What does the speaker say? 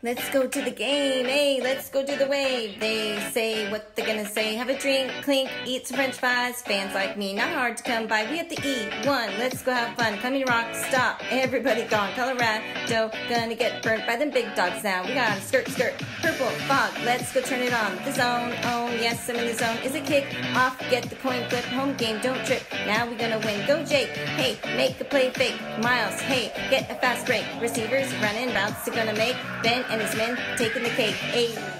Let's go to the game, hey, let's go to the wave. They say what they're gonna say. Have a drink, clink, eat some french fries. Fans like me, not hard to come by. We have to eat one, let's go have fun. Coming rock, stop, everybody gone. Colorado, gonna get burnt by them big dogs now. We got a skirt, purple fog. Let's go turn it on. The zone, oh yes, I'm in the zone. Is it kick off? Get the coin flip. Home game, don't trip. Now we gonna win. Go Jake, hey, make a play fake. Miles, hey, get a fast break. Receivers running, routes to gonna make. Ben and his men taking the cake. Hey.